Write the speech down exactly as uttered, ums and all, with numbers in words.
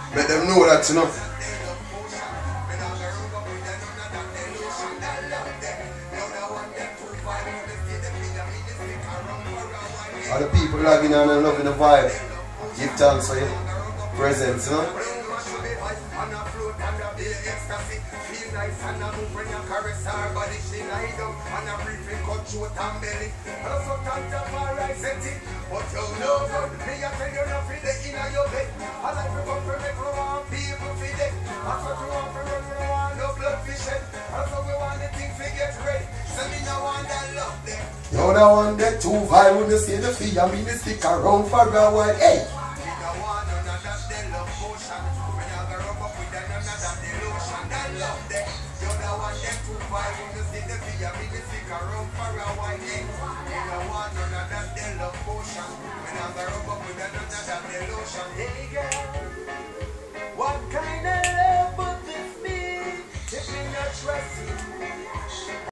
Let them know that, you know. All the people logging on and loving the vibe. Give thanks for your presence, you know. You don't want that two vibe when you see the fee, I mean they stick around for a while, hey! Hey girl, what kind of love would this be if we not trust you?